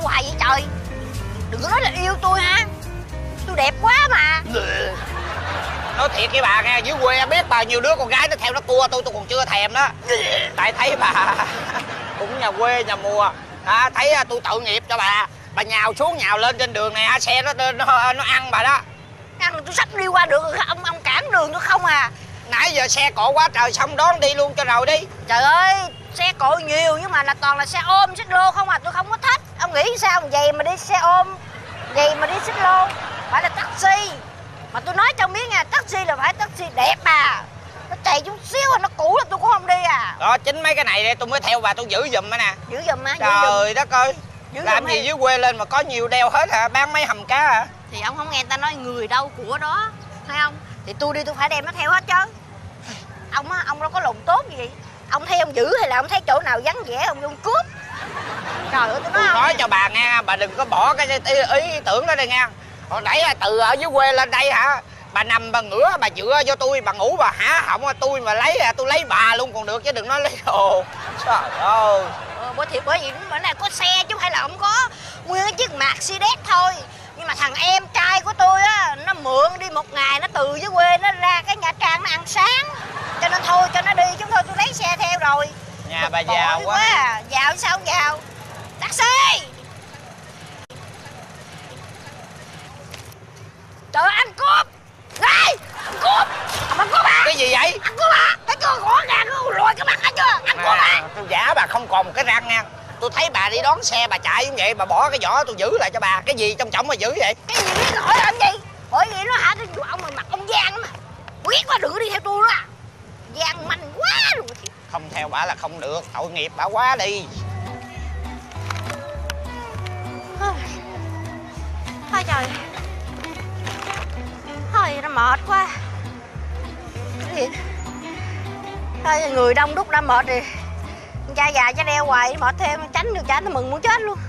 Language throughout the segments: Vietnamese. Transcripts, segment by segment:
hoài vậy trời? Đừng có nói là yêu tôi ha. Tôi đẹp quá mà. Nói thiệt với bà nghe, dưới quê biết bao nhiêu đứa con gái nó theo nó cua tôi còn chưa thèm đó. Tại thấy bà cũng nhà quê nhà mùa, thấy tôi tội nghiệp cho bà nhào xuống nhào lên trên đường này, xe nó ăn bà đó. Ăn tôi sắp đi qua được, ông cản đường tôi không à. Nãy giờ xe cộ quá trời, xong đón đi luôn cho rồi đi. Trời ơi, xe cộ nhiều nhưng mà là toàn là xe ôm xích lô không à, tôi không có thích. Ông nghĩ sao vậy mà đi xe ôm, vậy mà đi xích lô? Phải là taxi. Mà tôi nói cho biết nha, taxi là phải taxi đẹp à. Nó chạy chút xíu nó cũ là tôi cũng không đi à. Đó, chính mấy cái này đây tôi mới theo bà, tôi giữ giùm á nè. Giữ giùm á? Trời đất ơi, làm gì hay... dưới quê lên mà có nhiều đeo hết hả? Bán mấy hầm cá hả? Thì ông không nghe người ta nói người đâu của đó, thấy không? Thì tôi đi tôi phải đem nó theo hết chứ. Ông á, ông đâu có lòng tốt gì vậy? Ông thấy ông giữ hay là ông thấy chỗ nào vắng vẻ ông vô cướp? Trời ơi, tôi nói cho bà nghe, bà đừng có bỏ cái ý tưởng đó đi nghe. Hồi nãy từ ở dưới quê lên đây hả, bà nằm bà ngửa bà dựa vô tôi, bà ngủ bà hả họng tôi mà lấy tôi lấy bà luôn còn được chứ đừng nói lấy đồ. Trời ơi. Bởi vì bữa này có xe chứ hay là không có nguyên cái chiếc Mercedes thôi. Nhưng mà thằng em trai của tôi á, nó mượn đi một ngày, nó từ dưới quê nó ra cái Nha Trang nó ăn sáng, cho nên thôi cho nó đi, chứ thôi tôi lấy xe theo rồi. Nhà bà giàu quá à. Giàu sao không giàu? Taxi. Trời ơi, anh cướp. Này, anh cướp. Anh cướp à? Cái gì vậy? Anh cướp à? Thấy chưa, gõ gàng nó lồi cái mặt hết chưa? Anh cướp à? Tôi giả bà không còn một cái răng nha. Tôi thấy bà đi đón xe bà chạy như vậy, bà bỏ cái vỏ tôi giữ lại cho bà. Cái gì trong trọng mà giữ vậy? Cái gì biết lỗi làm gì? Bởi vì nó hả, ông mà mặt ông gian mà. Biết quá đừng có đi theo tôi đó. Gian manh quá luôn. Không theo bà là không được, tội nghiệp bà quá đi. Thôi trời. Thôi nó mệt quá. Thiệt. Thôi người đông đúc đã mệt rồi. Cha già cha đeo hoài mệt thêm, tránh được cha nó mừng muốn chết luôn.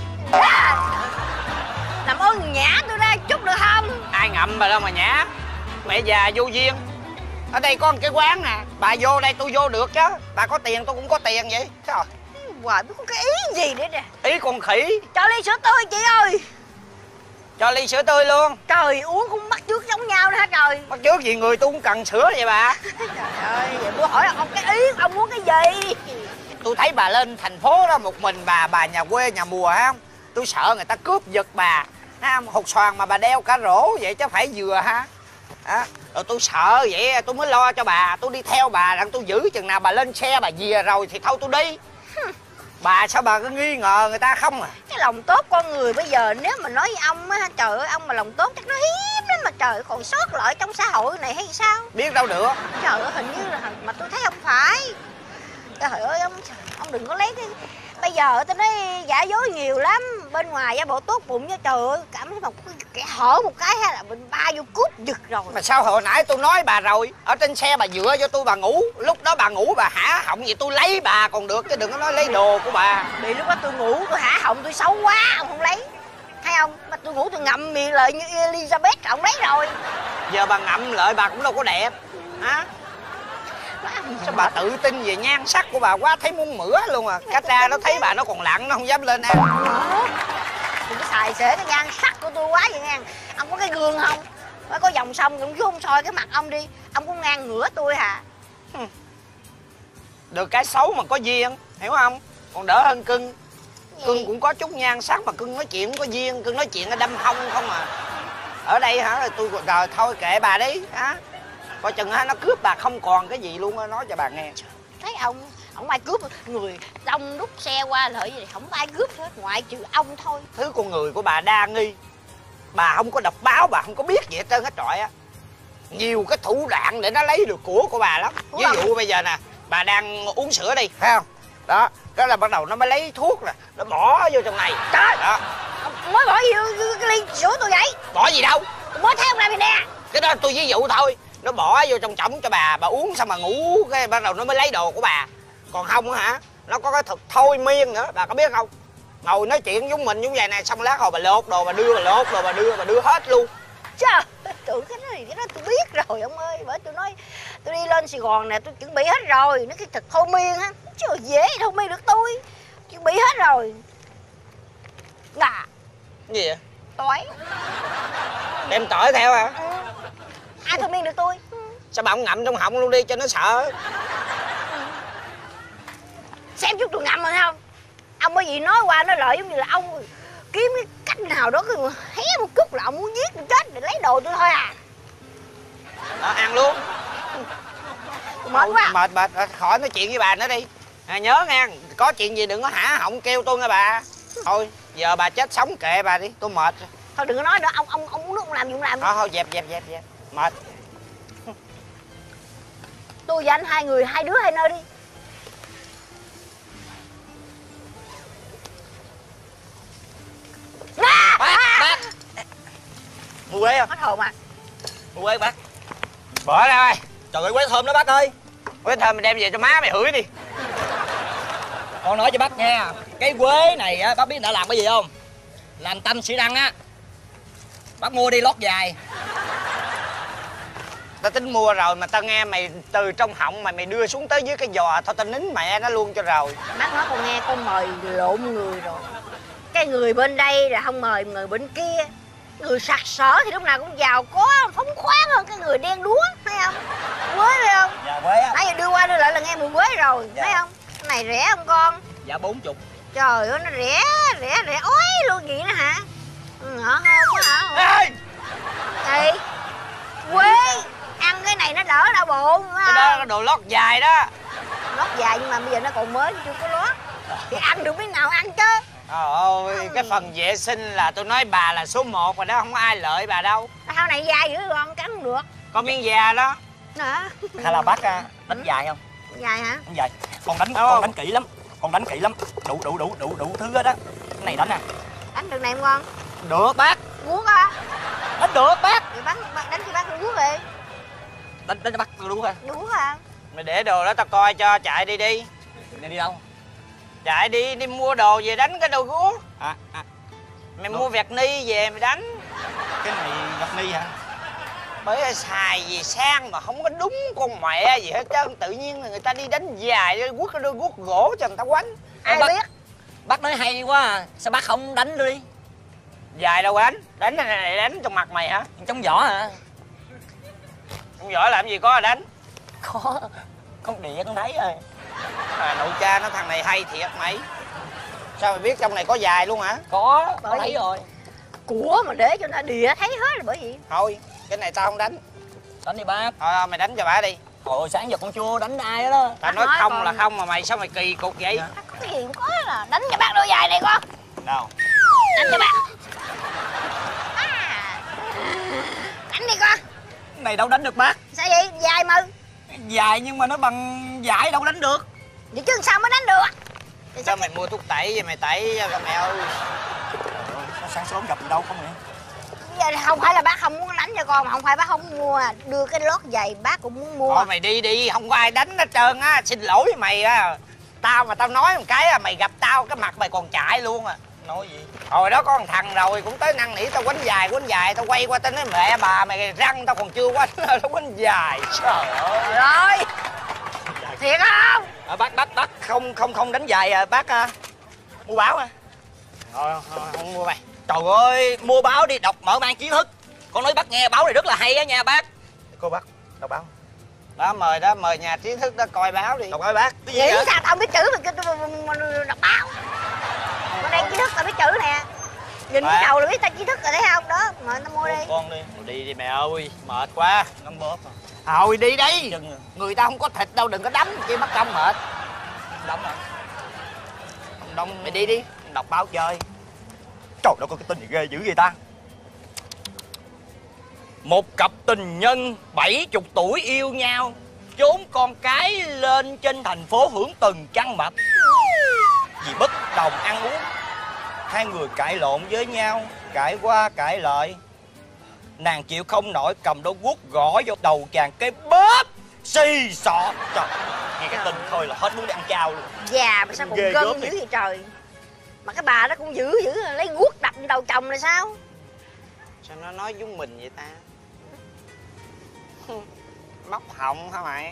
Làm ơn nhả tôi ra chút được không? Ai ngậm bà đâu mà nhả. Mẹ già vô duyên. Ở đây có một cái quán nè, bà vô đây tôi vô được chứ. Bà có tiền tôi cũng có tiền vậy. Trời. Hoài biết có cái ý gì nữa nè. Ý con khỉ. Cho ly sữa tươi chị ơi. Cho ly sữa tươi luôn. Trời, uống cũng bắt chước giống nhau đó hả trời? Bắt chước gì, người tôi cũng cần sữa vậy bà. Trời ơi, vậy tôi hỏi ông cái ý ông muốn cái gì? Tôi thấy bà lên thành phố đó một mình bà nhà quê nhà mùa ha. Tôi sợ người ta cướp giật bà ha, hột xoàn mà bà đeo cả rổ vậy chứ phải vừa ha. Rồi tôi sợ vậy tôi mới lo cho bà, tôi đi theo bà rằng tôi giữ chừng nào bà lên xe bà về rồi thì thôi tôi đi. Bà sao bà cứ nghi ngờ người ta không à? Cái lòng tốt con người bây giờ nếu mà nói với ông á, trời ơi ông mà lòng tốt chắc nó hiếm lắm mà trời, còn sót lợi trong xã hội này hay sao? Biết đâu được. Trời ơi hình như là mà tôi thấy không phải. Trời ơi ông đừng có lấy cái. Bây giờ tôi nói giả dối nhiều lắm. Bên ngoài giả bộ tốt bụng nha, trời ơi cảm thấy một kẻ hở một cái hay là mình ba vô cướp giật rồi. Mà sao hồi nãy tôi nói bà rồi, ở trên xe bà dựa cho tôi bà ngủ, lúc đó bà ngủ bà hả họng gì tôi lấy bà còn được chứ đừng có nói lấy đồ của bà. Bị lúc đó tôi ngủ tôi hả họng tôi xấu quá ông không lấy. Thấy không? Mà tôi ngủ tôi ngậm miệng lại như Elizabeth ông lấy rồi. Giờ bà ngậm lại bà cũng đâu có đẹp hả? Sao bà tự tin về nhan sắc của bà quá, thấy muốn mửa luôn à. Cách ra nó thấy bà nó còn lặn nó không dám lên ăn. Đừng có xài xể cái nhan sắc của tôi quá vậy nha. Ông có cái gương không? Phải có vòng song cũng chứ không soi cái mặt ông đi. Ông cũng ngang ngửa tôi hả? Được cái xấu mà có duyên, hiểu không? Còn đỡ hơn cưng. Cưng cũng có chút nhan sắc mà cưng nói chuyện cũng có duyên. Cưng nói chuyện ở đâm hông không à. Ở đây hả tôi rồi thôi kệ bà đi hả. Coi chừng nó cướp bà không còn cái gì luôn á, nói cho bà nghe. Thấy ông ai cướp người đông đúc xe qua lợi gì không ai cướp hết ngoại trừ ông thôi. Thứ con người của bà đa nghi. Bà không có đọc báo, bà không có biết gì hết trơn hết trọi á. Nhiều cái thủ đoạn để nó lấy được của bà lắm. Ví dụ bây giờ nè, bà đang uống sữa đi, phải không? Đó, đó là bắt đầu nó mới lấy thuốc nè, nó bỏ vô trong này. Trời đó. Mới bỏ gì cái ly sữa tôi vậy? Bỏ gì đâu? Mới thấy ông làm gì nè. Cái đó tôi ví dụ thôi. Nó bỏ vô trong chổng cho bà uống xong mà ngủ cái bắt đầu nó mới lấy đồ của bà. Còn không hả, nó có cái thuật thôi miên nữa, bà có biết không? Ngồi nói chuyện giống mình giống vậy này, xong lát hồi bà lột đồ bà đưa, bà lột đồ bà đưa hết luôn. Trời, tưởng cái đó tôi biết rồi ông ơi. Bởi tôi nói tôi đi lên Sài Gòn nè, tôi chuẩn bị hết rồi. Nó cái thuật thôi miên á, chứ dễ thôi miên được tôi. Chuẩn bị hết rồi. Dạ. Gì vậy? Tỏi. Đem tỏi theo hả? Ừ. Ai thôi miên được tôi. Sao bà không ngậm trong họng luôn đi cho nó sợ? Xem chút tôi ngậm rồi thấy không? Ông bởi vì nói qua nói lại giống như là ông kiếm cái cách nào đó cứ hé một chút là ông muốn giết tôi chết để lấy đồ tôi thôi à. Đó, ăn luôn. Mệt quá. Mệt khỏi nói chuyện với bà nữa đi. Nhớ nghe, có chuyện gì đừng có hả họng kêu tôi nghe bà. Thôi giờ bà chết sống kệ bà đi, tôi mệt rồi. Thôi đừng có nói nữa, ông uống nước ông làm gì ông làm. Thôi dẹp mệt. Tôi và anh hai người hai đứa hai nơi đi. Bác mua quế không? Hết hồn à. Mua quế bác. Bỏ ra ơi. Trời ơi, quế thơm đó bác ơi. Quế thơm mình đem về cho má mày hửi đi. Con nói cho bác nghe, cái quế này á, bác biết đã làm cái gì không? Làm tâm sĩ đăng á. Bác mua đi lót dài. Tao tính mua rồi mà tao nghe mày từ trong họng mày đưa xuống tới dưới cái giò, thôi tao nín mẹ nó luôn cho rồi. Bác nói con nghe, con mời lộn người rồi. Cái người bên đây là không mời người bên kia. Người sặc sỡ thì lúc nào cũng giàu có phóng khoáng hơn cái người đen đúa, thấy không? Quế thấy không? Dạ quế á. Nãy giờ đưa qua đưa lại là nghe mùi quế rồi, Dạ. thấy không? Cái này rẻ không con? Dạ 40. Trời ơi nó rẻ ói luôn vậy đó hả? Ngỡ không hả? Ê! Gì? Quế ăn cái này nó đỡ đau bụng phải Cái không? đó là đồ lót dài đó. Lót dài nhưng mà bây giờ nó còn mới chưa có lót. Thì ăn được biết nào ăn chứ. Trời ơi, cái phần vệ sinh là tôi nói bà là số 1 rồi đó, không có ai lợi bà đâu. Sau này dài dữ con cắn không được. Con miếng già đó. Hả? Hay là bác đánh dài không? Dài hả? Đánh dài. Con đánh kỹ lắm. Con đánh kỹ lắm. Đủ thứ hết á. Cái này đánh à? Đánh được này không con? Được bác. Guốc á? Đánh được bác. Thì đánh cho bác con guốc đi. Đánh cho bác đúng hả? Guốc hả? Mày để đồ đó tao coi cho, chạy đi đi. Này đi đâu? Chạy đi mua đồ về đánh cái đồ guốc. À. Mày mua vẹt ni về mày đánh. Cái này ngọc ni hả? Bởi xài gì sang mà không có đúng con mẹ gì hết trơn. Tự nhiên là người ta đi đánh dài quất cái đôi guốc gỗ cho người ta quánh. Ai bác, biết? Bác nói hay quá à. Sao bác không đánh đi? Dài đâu đánh. Đánh này đánh trong mặt mày hả? Trong vỏ hả? Không giỏi làm gì có đánh. Có. Con đĩa con thấy rồi. Nội cha nó thằng này hay thiệt mày. Sao mày biết trong này có dài luôn hả? Có, Bởi con thấy rồi. Của mà để cho người ta đìa thấy hết rồi bởi vì. Thôi, cái này tao không đánh. Đánh đi bác. Thôi mày đánh cho bả đi. Ôi sáng giờ con chưa đánh ai đó đó. Tao nói không là không mà mày sao mày kỳ cục vậy? Cái gì cũng có là đánh cho bác đôi dài này con. Nào. Đánh cho bác. Đánh đi con. Cái này đâu đánh được bác. Sao vậy? Dài mà. Dài nhưng mà nó bằng vải đâu đánh được. Vậy chứ sao mới đánh được? Thì Sao mày mua thuốc tẩy vậy mày tẩy cho mẹ ơi? Nó sáng sớm gặp gì đâu không vậy? giờ không phải là bác không muốn đánh cho con mà không phải bác không muốn mua, đưa cái lót giày bác cũng muốn mua. Thôi mày đi đi, không có ai đánh hết trơn á. Xin lỗi với mày á. Tao mà tao nói một cái mày gặp tao cái mặt mày còn chạy luôn à. Nói gì? Hồi đó có một thằng rồi cũng tới năn nỉ tao quánh dài, tao quay qua tao nói mẹ bà mày răng tao còn chưa quánh nó quánh dài. Trời ơi. Rồi. Thiệt không? Bác không đánh dài à, bác mua báo à? Thôi không mua mày. Trời ơi, mua báo đi, đọc mở mang kiến thức. Con nói bác nghe báo này rất là hay á nha bác. Cô bác, đọc báo. Đó mời nhà trí thức đó coi báo đi. Đọc ơi bác. Cái gì Nghĩ vậy? sao tao không biết chữ mà đọc báo. Con đang trí thức tao biết chữ nè. Nhìn cái đầu là biết tao trí thức rồi thấy không? Đó, mời tao mua đi. Con đi đi mẹ ơi, mệt quá. Ngâm bóp à. Thôi đi đi. Chân rồi. Người ta không có thịt đâu, đừng có đấm chi mất công mệt. Đóng à. Đông mày đi đi. Đọc báo chơi. Trời đâu có cái tin gì ghê dữ vậy ta. Một cặp tình nhân 70 tuổi yêu nhau, trốn con cái lên trên thành phố hưởng từng trăng mật. Vì bất đồng ăn uống, hai người cãi lộn với nhau, cãi qua cãi lại. Nàng chịu không nổi cầm đôi guốc gõ vô đầu chàng cái bóp xì xọ. Trời, nghe cái tin thôi là hết muốn đi ăn chao luôn. Già mà sao còn Ghê gân gớm dữ đi. vậy trời. Mà cái bà đó cũng dữ lấy guốc đập đầu chồng là sao? Sao nó nói giống mình vậy ta? Móc họng hả mày?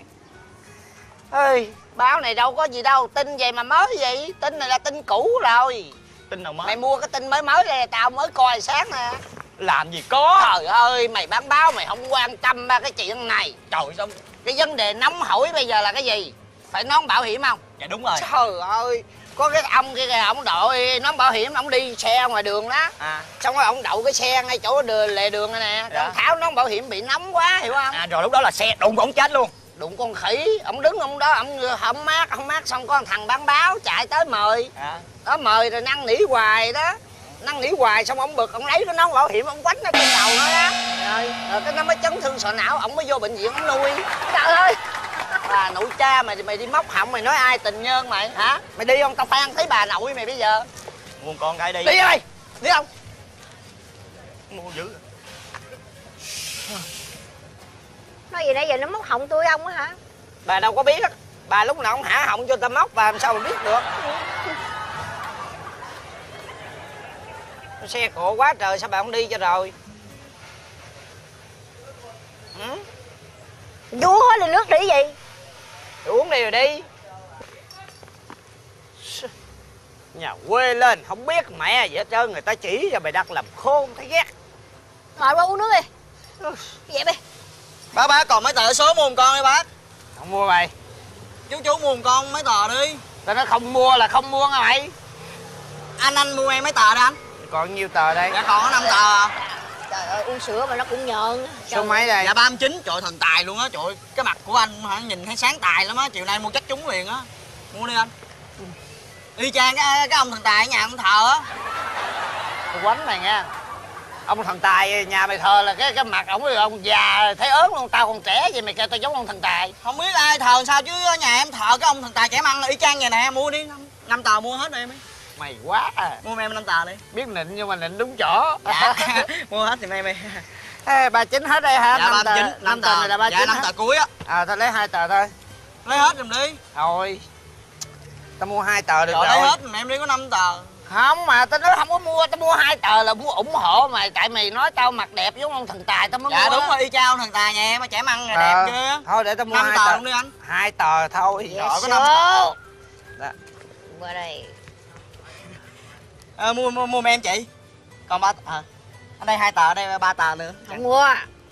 Ơi, báo này đâu có gì đâu, tin vậy mà mới vậy. Tin này là tin cũ rồi. Tin nào mới? Mày mua cái tin mới mới đây, tao mới coi sáng nè. Làm gì có. Trời ơi, mày bán báo mày không quan tâm ba cái chuyện này. Trời sao? Cái vấn đề nóng hổi bây giờ là cái gì? Phải nón bảo hiểm không? Dạ đúng rồi. Trời ơi, có cái ông kia kìa, ông đội nón bảo hiểm, ông đi xe ngoài đường đó. Xong rồi ông đậu cái xe ngay chỗ lề đường này nè. Ông tháo nón bảo hiểm bị nóng quá, hiểu không? Rồi lúc đó là xe đụng ổng chết luôn. Đụng con khỉ, ông đứng ông đó, ông không mát, xong có thằng bán báo chạy tới mời. Đó mời rồi năn nỉ hoài đó. Năn nỉ hoài xong ông bực, ông lấy cái nón bảo hiểm ông quánh nó trên đầu nó đó. Rồi cái nó mới chấn thương sọ não, ông mới vô bệnh viện ông nuôi. Trời ơi, bà nội cha mày đi móc họng mày nói ai tình nhân mày hả? Mày đi không? Tao phan thấy bà nội mày bây giờ. Mua con cái đi. Đi mày, đi không? Mua dữ. Nói gì nãy giờ nó móc họng tôi ông á hả? Bà đâu có biết á. Bà lúc nào ông hả họng cho tao móc, bà làm sao mà biết được. Xe cộ quá trời, sao bà không đi cho rồi? Vú hết ly nước đi gì? Uống đi rồi đi. Nhà quê lên không biết mẹ gì hết trơn, người ta chỉ cho mày đặt làm khôn thấy ghét. Ngồi qua uống nước đi. Vậy đi. Bác còn mấy tờ số mua một con đi bác. Không mua mày. Chú mua một con mấy tờ đi. Tao nói không mua là không mua nha mày. Anh mua em mấy tờ đi anh. Còn nhiêu tờ đây? Dạ còn có 5 tờ. Trời ơi, uống sữa mà nó cũng nhợn. Số mấy đây? Dạ 39, trời thần tài luôn á. Trời ơi, cái mặt của anh hả, nhìn thấy sáng tài lắm á. Chiều nay mua chắc trúng liền á. Mua đi anh. Y chang cái ông thần tài ở nhà ông thờ á. Tao quánh mày nha. Ông thần tài nhà mày thờ là cái mặt ông già thấy ớn luôn, tao còn trẻ vậy mày kêu tao giống ông thần tài. Không biết ai thờ sao chứ ở nhà em thờ cái ông thần tài trẻ măng y chang vậy nè. Mua đi 5 tờ mua hết rồi em ấy. Mày quá à. Mua em 5 tờ đi. Biết nịnh nhưng mà nịnh đúng chỗ. Dạ. Mua hết thì em ơi. 39 hết đây hả? Dạ 39, 5 tờ này là 39. Dạ 5 tờ cuối á. Tao lấy 2 tờ thôi. Lấy hết giùm đi. Thôi. Tao mua 2 tờ được rồi. Lấy hết mà em đi có 5 tờ. Không mà tao nói không có mua, tao mua 2 tờ là mua ủng hộ mày, tại mày nói tao mặt đẹp giống ông thần tài tao mới mua. Dạ đúng rồi, y chang ông thần tài nhà em, trẻ măng đẹp ghê. Thôi để tao mua 5 2 tờ tờ luôn đi anh. 2 tờ thôi. Dạ Rồi có 5 tờ. Đó. Qua đây. Mua em chị. Còn 3 tờ. Ở đây 2 tờ, ở đây 3 tờ nữa. Không mua.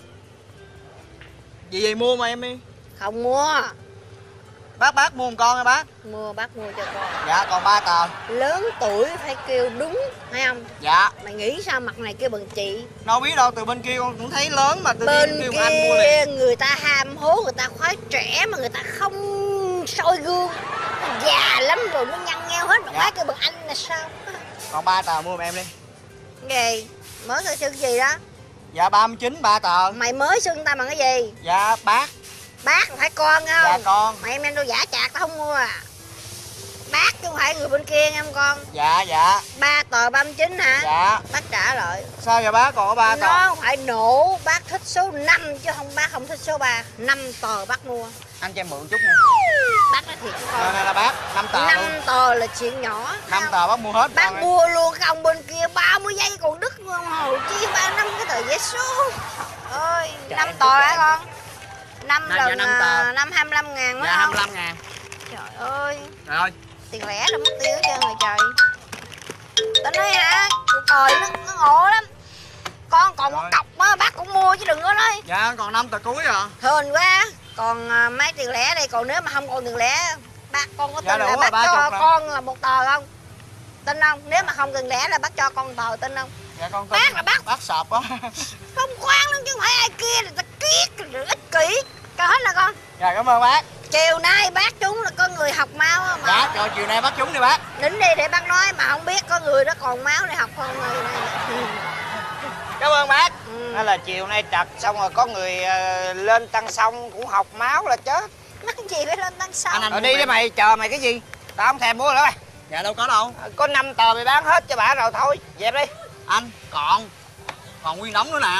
Gì mua mà em đi. Không mua. Bác mua một con hả bác? Mua, bác mua cho con. Dạ còn 3 tờ. Lớn tuổi phải kêu đúng, thấy không? Dạ. Mày nghĩ sao mặt này kêu bằng chị? Đâu biết đâu, từ bên kia con cũng thấy lớn mà từ Bên kêu kia anh mua liền. người ta ham hố, người ta khoái trẻ mà người ta không soi gương. Nó già lắm rồi, nó nhăn nheo hết, mà Dạ. má kêu bằng anh là sao? Còn 3 tờ mua em đi. Gì? Mới coi xưng gì đó? Dạ 39 3 tờ. Mày mới xưng ta bằng cái gì? Dạ bác. Bác phải con không? Dạ con. Mày em đâu giả chạc tao không mua à. Bác chứ không phải người bên kia nghe không con? Dạ. 3 tờ 39 hả? Dạ. Bác trả lại. Sao vậy bác, còn có 3 tờ? Nó phải nổ, bác thích số 5 chứ không, bác không thích số 3. 5 tờ bác mua. Anh cho em mượn chút nha. Bác nói thiệt với con. Này là bác, 5 tờ 5 luôn. tờ là chuyện nhỏ. 5 tờ bác mua hết. Bác mua luôn, cái ông bên kia 30 giây còn đứt luôn, hồi chi 35 cái tờ vé số. Ơi, 5 tờ hả con? 5 Dạ, lần 5 tờ. 5 25 ngàn phải Dạ không? 25 ngàn. Trời ơi, Rồi. tiền lẻ rồi mất tiêu hết trơn rồi trời. Tao nói hả, trời nó ngộ lắm. Con còn một cọc á, bác cũng mua chứ đừng có nói. Dạ còn 5 tờ cuối à. Hên quá. Còn mấy tiền lẻ đây, còn nếu mà không còn tiền lẻ, bác con có tin Dạ, là đủ bác rồi, cho 30 rồi. con là 1 tờ không? Tin không? Nếu mà không tiền lẻ là bác cho con tờ, tin không? Dạ con tin. Bác là bác. Bác sợp á. Không khoan lắm chứ không phải ai kia người ta kiết rồi ích kỷ. Cho hết là con. Dạ cảm ơn bác. Chiều nay bác chúng là có người học máu á mà. Dạ rồi chiều nay bác trúng đi bác. Đỉnh đi để bác nói mà không biết có người đó còn máu để học không người này. Cảm ơn bác. Hay là chiều nay trật xong rồi có người lên tăng xong cũng học máu là chết. Mắc gì phải lên tăng sau. Anh Rồi đi đi mày, chờ mày cái gì? Tao không thèm mua nữa mày. Dạ đâu có đâu. Có 5 tờ mày bán hết cho bà rồi thôi, dẹp đi. Anh còn nguyên đống nữa nè.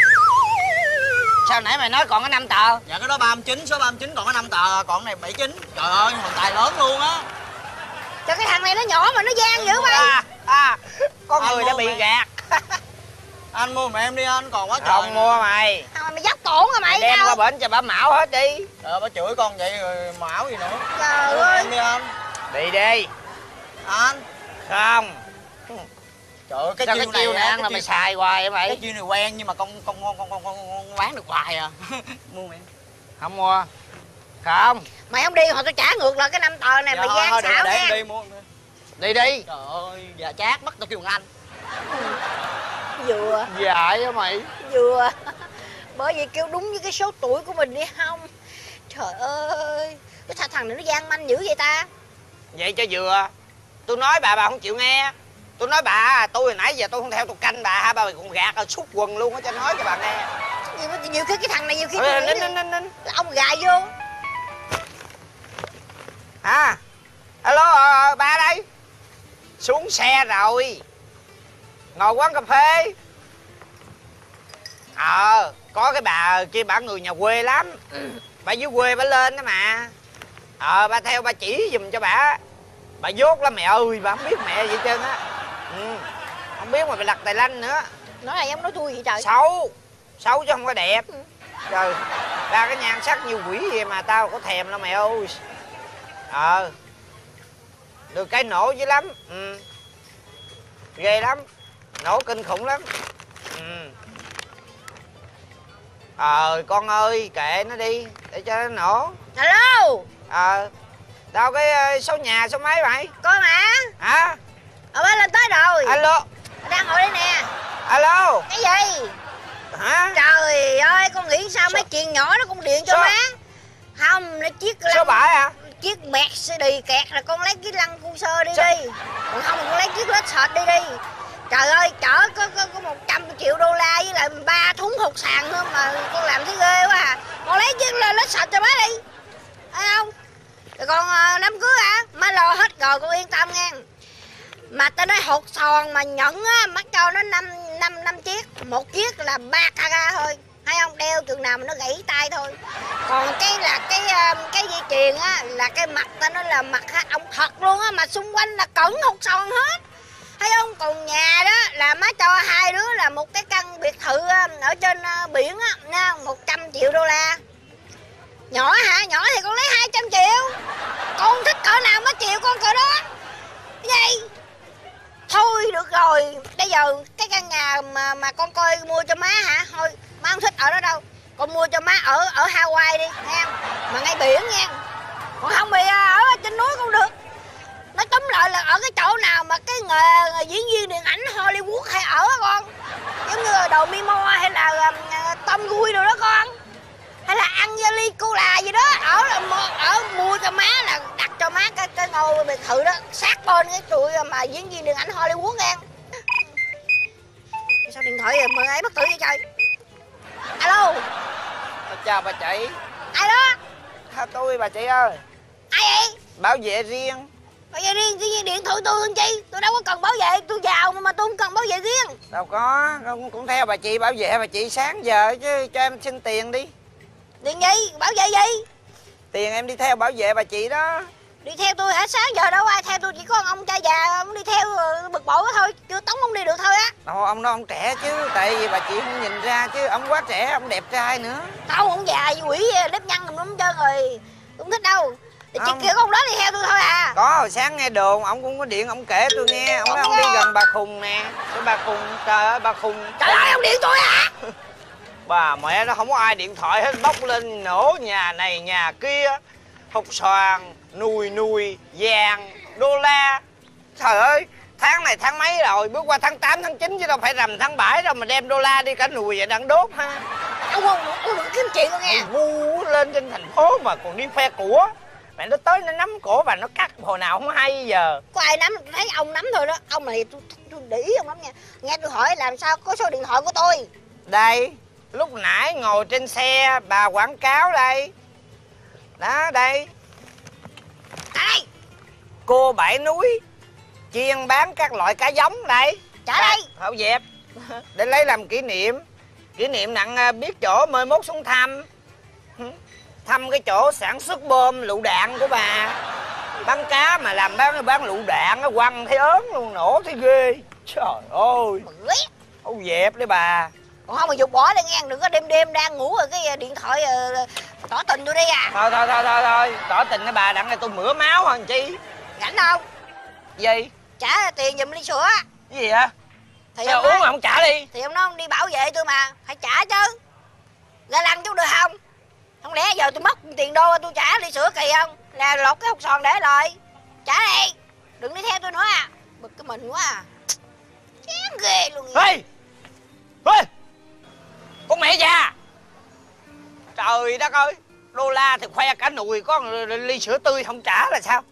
Sao nãy mày nói còn có 5 tờ? Dạ cái đó 39, số 39 còn có 5 tờ, còn cái này 79. Trời ơi, hồn tài lớn luôn á. Cho cái thằng này nó nhỏ mà nó gian dữ vậy. Có Anh người đã mua bị mày. gạt. Anh mua mà em đi anh, còn quá trời. Không mua mày. Thằng mày dắt tổn hả mày? Đem đâu? qua bển cho bà mạo hết đi. Trời bà chửi con vậy rồi mão gì nữa. Trời Mua ơi. em đi anh. Đi đi. Anh. Không. Trời ơi, Sao cái chiêu này ăn là mày xài hoài vậy mày? Cái chiêu này quen nhưng mà con bán được hoài à. Mua mày. Không mua. Không. Mày không đi hoặc tao trả ngược lại cái 5 tờ này. Mày gian xảo nha. Đi mua. Đi đi. Trời ơi, dạ chát bắt tao kêu thằng anh. Vừa. Dại á mày. Vừa. Bởi vì kêu đúng với cái số tuổi của mình đi không. Trời ơi, cái thằng này nó gian manh dữ vậy ta. Vậy cho vừa. Tôi nói bà không chịu nghe. Tôi nói bà, tôi hồi nãy giờ tôi không theo tôi canh bà, bà còn gạt ở suốt quần luôn á, cho nói cho bà nghe. Nhiều khi cái thằng này nhiều khi tôi nghĩ nín. là ông gài vô. À, alo, ba đây. Xuống xe rồi. Ngồi quán cà phê. Có cái bà kia, bà người nhà quê lắm. Bà dưới quê bà lên đó mà. Bà theo bà chỉ giùm cho bà. Bà dốt lắm mẹ ơi, bà không biết mẹ vậy trơn á. Không biết mà bà đặt tài lanh nữa. Nói này giống nói tôi vậy trời. Xấu chứ không có đẹp. Trời, ra cái nhan sắc như quỷ vậy mà tao có thèm đâu mẹ ơi. Được cái nổ dữ lắm. Ghê lắm. Nổ kinh khủng lắm. Con ơi, kệ nó đi để cho nó nổ. Alo. Đâu cái số nhà số mấy vậy? Coi mà. Hả? Ba lên tới rồi. Alo. Đang ngồi đây nè. Alo. Cái gì? Hả? Trời ơi, con nghĩ sao mấy chuyện nhỏ nó cũng điện cho má. Không, nó chiếc lăng. Số 7 hả? Chiếc Mercedes kẹt là con lấy cái lăng cu sơ đi đi. Còn không con lấy chiếc lết sệt đi. Trời ơi, chở có 100 triệu đô la với lại 3 thúng hột sàn nữa mà con làm thấy ghê quá à. Con lấy chiếc lết sệt cho má đi. Thấy không? Rồi còn đám cưới hả? Má lo hết rồi, con yên tâm nghe. Mà tao nói hột sòn mà nhận á, má cho nó 5 chiếc. Một chiếc là 3 carat thôi. Thấy không? Đeo chừng nào mà nó gãy tay thôi. Còn cái là cái dây chuyền á, là cái mặt ta nói là mặt ông thật luôn á, mà xung quanh là cẩn hột sòn hết. Thấy không? Còn nhà đó là má cho hai đứa là một cái căn biệt thự ở trên biển á nha, 100 triệu đô la. Nhỏ hả? Nhỏ thì con lấy 200 triệu. Con thích cỡ nào má chịu con cỡ đó. Cái gì? Thôi được rồi, bây giờ cái căn nhà mà con coi mua cho má hả? Thôi, má không thích ở đó đâu. Con mua cho má ở Hawaii đi, nghe không? Mà ngay biển nha. Còn không thì ở trên núi cũng được. Nói tóm lại là ở cái chỗ nào mà cái nghề diễn viên điện ảnh Hollywood hay ở con. Giống như là Đầu Mimo hay là Tom Cruise rồi đó con. Hay là Angelina Cola gì đó. Ở mua cho má là đặt cho má cái ngôi biệt thự đó sát bên cái tụi mà diễn viên điện ảnh Hollywood nghe. Sao điện thoại mà ấy bất tử vậy trời? Alo. Chào bà chị. Ai đó? Tôi bà chị ơi. Ai vậy? Bảo vệ riêng. Bảo vệ riêng? Tự nhiên điện thoại tôi hơn chi? Tôi đâu có cần bảo vệ, tôi giàu mà tôi không cần bảo vệ riêng. Đâu có, con cũng theo bà chị bảo vệ bà chị sáng giờ chứ, cho em xin tiền đi. Tiền gì? Bảo vệ gì? Tiền em đi theo bảo vệ bà chị đó. Đi theo tôi hả? Sáng giờ đâu ai theo tôi, chỉ có ông cha già ông đi theo bực bội thôi, chưa tống ông đi được thôi á. Đâu, ông đó ông trẻ chứ, tại vì bà chị không nhìn ra chứ, ông quá trẻ, ông đẹp trai nữa. Không, ông già gì quỷ nếp nhăn tùm lum trơn rồi, không thích đâu. Thì chỉ kiểu ông đó đi theo tôi thôi à. Có, hồi sáng nghe đồn, ông cũng có điện, ông kể tôi nghe, ông nói ông đi gần bà Khùng nè. Cái bà Khùng, trời ơi, bà Khùng. Trời ơi, ông điện tôi hả? Bà mẹ nó không có ai điện thoại hết, bốc lên nổ nhà này nhà kia. Hột xoàn, nùi, vàng, đô la. Trời ơi, tháng này tháng mấy rồi, bước qua tháng 8, tháng 9 chứ đâu phải rằm tháng 7 đâu mà đem đô la đi cả nùi vậy đang đốt ha. Ông không được kiếm chuyện con nghe. Ngu lên trên thành phố mà còn đi khoe của. Mẹ nó tới nó nắm cổ và nó cắt hồi nào không hay giờ. Có ai nắm, tôi thấy ông nắm thôi đó. Ông này tôi để ý ông lắm nha. Nghe tôi hỏi làm sao có số điện thoại của tôi. Đây, lúc nãy ngồi trên xe bà quảng cáo đây. Đó, đây. Đây. Cô Bảy Núi chuyên bán các loại cá giống đây. Trả đây. Thảo dẹp. Để lấy làm kỷ niệm. Kỷ niệm nặng biết chỗ mới mốt xuống thăm. Thăm cái chỗ sản xuất bom lựu đạn của bà. Bán cá mà làm bán lựu đạn nó quăng thấy ớn luôn, nổ thấy ghê. Trời ơi. Thảo dẹp đấy bà. Còn không mà dục bỏ đây nghe, đừng có đêm đang ngủ rồi cái điện thoại tỏ tình tôi đi à. Thôi, tỏ tình với bà đặng này tôi mửa máu hơn chi. Rảnh không? Gì? Trả tiền giùm ly sữa. Cái gì hả? Thì Sao ông uống nói, mà không trả đi? thì ông nói ông đi bảo vệ tôi mà, phải trả chứ. Ra lăng chút được không? Không lẽ giờ tôi mất tiền đô tôi trả ly sữa kỳ không? Là lột cái hột sòn để rồi. Trả đi. Đừng đi theo tôi nữa à. Bực cái mình quá à. Chán ghê luôn. Ê! Ê! Con mẹ già! Trời đất ơi, đô la thì khoe cả nùi, có ly sữa tươi không trả là sao?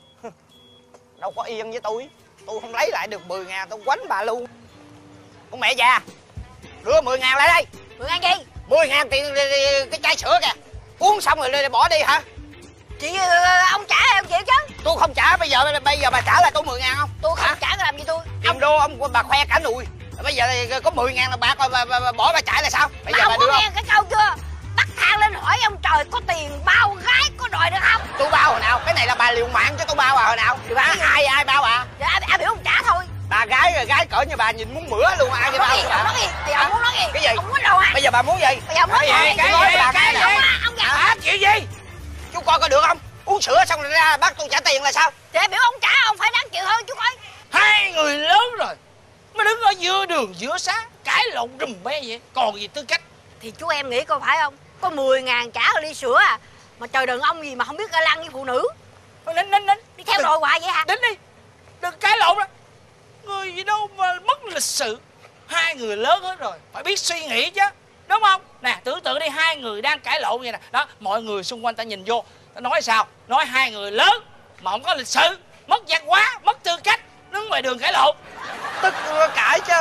Đâu có yên với tôi không lấy lại được 10.000 tôi quánh bà luôn. Con mẹ già, đưa 10.000 lại đây. 10.000 gì? 10.000 tiền cái chai sữa kìa. Uống xong rồi bỏ đi hả? Chị ông trả em chịu chứ. Tôi không trả, bây giờ bà trả lại tôi 10.000 không? Tôi không trả làm gì tôi. Tiền đô bà khoe cả nùi. Bây giờ có 10.000 là bạc bà bỏ bà trả là sao? Bây giờ bà đưa có nghe không? cái câu chưa? Bắt thang lên hỏi ông trời có tiền bao gái có đòi được không? Tôi bao hồi nào? Cái này là bà liều mạng chứ tôi bao hồi nào? Ai bao bà? Dạ ai biểu ông trả thôi. Bà gái cỡ như bà nhìn muốn mửa luôn, ai đi bao Nói gì? bà? Ông nói gì? Thì ông muốn nói gì? Cái gì? Ông muốn đâu hả? Bây giờ bà muốn gì? Bây giờ ông muốn cái nói gì? gì? Cái Nói gì? bà Cái cái gì? ông già. Hả? Chuyện gì? Chú coi có được không? Uống sữa xong rồi ra bắt tôi trả tiền là sao? Thì biểu ông trả ông phải đáng chịu thôi chú coi. Hai người lớn rồi mà đứng ở giữa đường giữa xá cãi lộn rùm beng vậy, còn gì tư cách? Thì chú em nghĩ coi phải không? Có 10.000 trả ly sữa à. Mà trời đàn ông gì mà không biết ga lăng với phụ nữ. Nín Đi theo đòi hoài vậy hả? Đến đi, đừng cãi lộn đó. Người gì đâu mà mất lịch sự. Hai người lớn hết rồi, phải biết suy nghĩ chứ, đúng không? Nè, tưởng tượng đi, hai người đang cãi lộn vậy nè. Đó, mọi người xung quanh ta nhìn vô, ta nói sao? Nói hai người lớn mà không có lịch sự, mất văn hóa, mất tư cách, đứng ngoài đường cãi lộn. Tức cãi chứ.